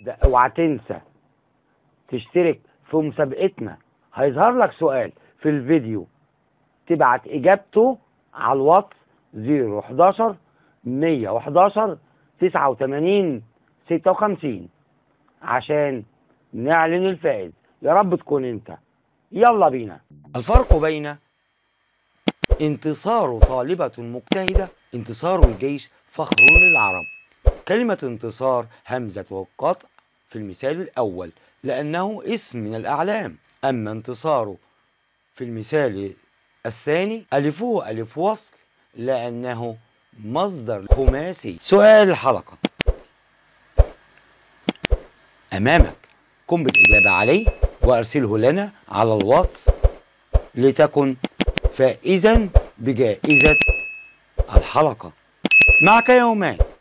ده اوعى تنسى تشترك في مسابقتنا. هيظهر لك سؤال في الفيديو تبعت اجابته على الواتس 011 111 89 56 عشان نعلن الفائز. يا رب تكون انت. يلا بينا. الفرق بين انتصار طالبة مجتهدة، انتصار الجيش فخر للعرب. كلمة انتصار همزة القطع في المثال الأول لأنه اسم من الأعلام، أما انتصاره في المثال الثاني ألفه ألف وصل لأنه مصدر خماسي. سؤال الحلقة أمامك، قم بالإجابة عليه وأرسله لنا على الواتس لتكن فائزا بجائزة الحلقة. معك يومان